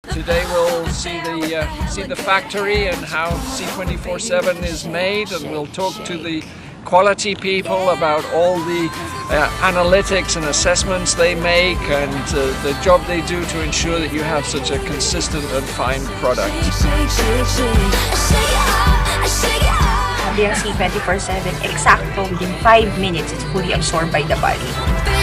Today we'll see the factory and how C24/7 is made, and we'll talk to the quality people about all the analytics and assessments they make and the job they do to ensure that you have such a consistent and fine product. Sabi ang C24/7, exacto within 5 minutes, it's fully absorbed by the body.